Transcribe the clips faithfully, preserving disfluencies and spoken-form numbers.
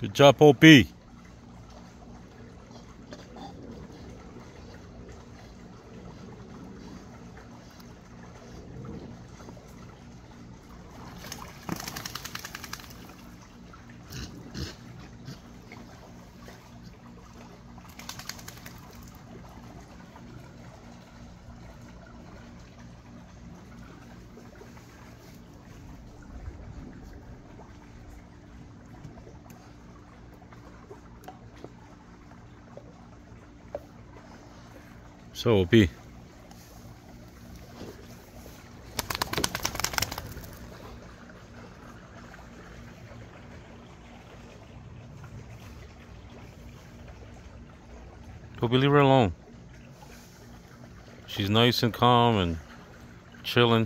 Good job, O P. So, O P. O P, leave her alone. She's nice and calm and chilling.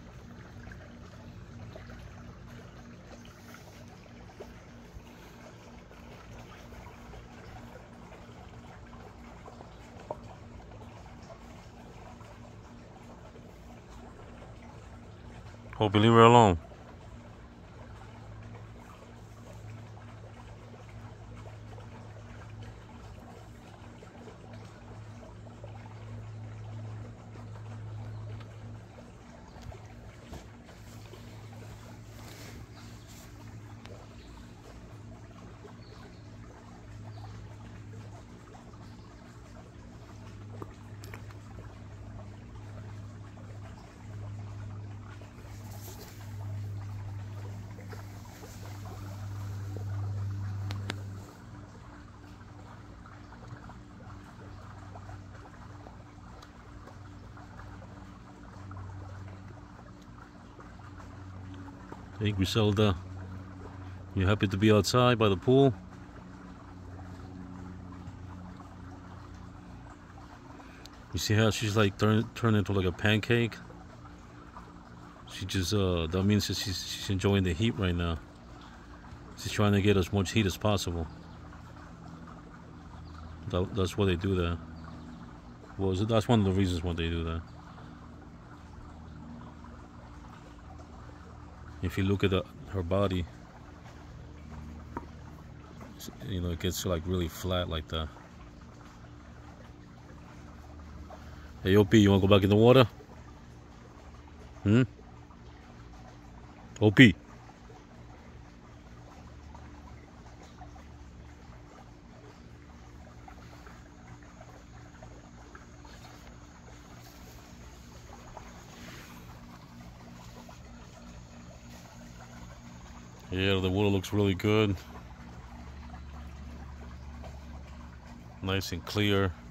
O P, leave her alone. Hey Griselda, you happy to be outside by the pool? You see how she's like turned turned into like a pancake? She just uh that means that she's she's enjoying the heat right now. She's trying to get as much heat as possible. That, that's why they do that. Well, that's one of the reasons why they do that. If you look at the, her body, you know, it gets like really flat like that. Hey, O P, you want to go back in the water? Hmm? O P. Yeah, the water looks really good. Nice and clear.